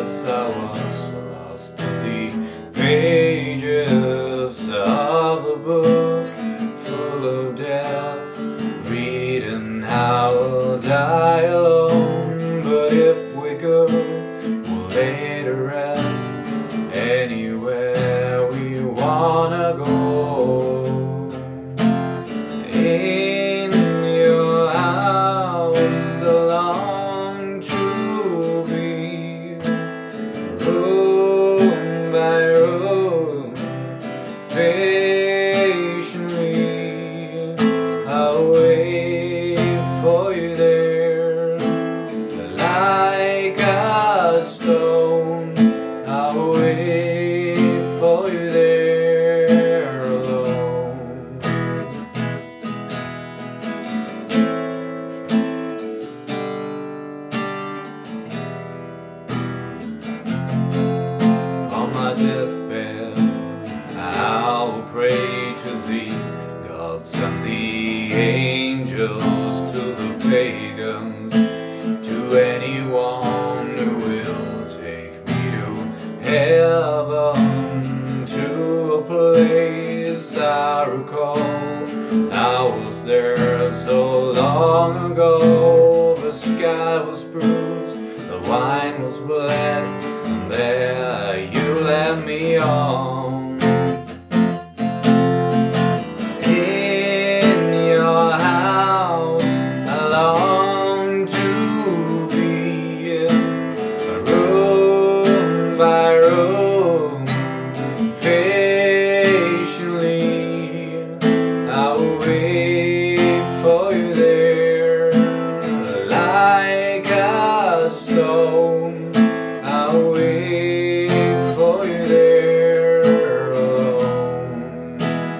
yes, I was lost in the pages of a book full of death, reading how we'll die alone. But if we go, we'll lay to rest anywhere we wanna go. In your house, I long to be, room by room, patiently I'll wait for you there. Like a stone, I'll wait for you there alone. On my deathbed, I'll pray to the gods and the angels, to the pagans, to anyone who will take me to heaven, to a place I recall. I was there so long ago. The sky was bruised, the wine was bled, and there you led me on. In your house, I long to be, room by room, patiently I'll wait for you there. Like a stone, I'll wait for you there alone.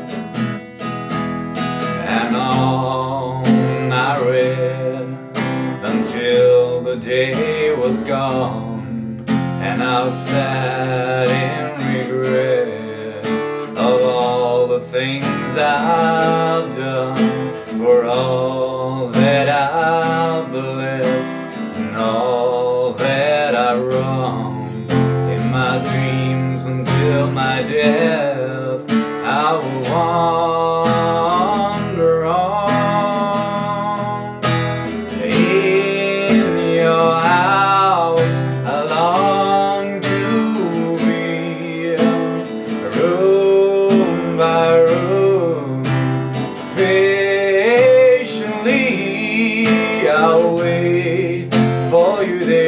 And on I read until the day was gone, and I sat in regret of all the things I've done, for all that I've blessed and all that I wronged. In my dreams until my death, I will wander on. In your house, I long to be, room by room, patiently I'll wait for you there.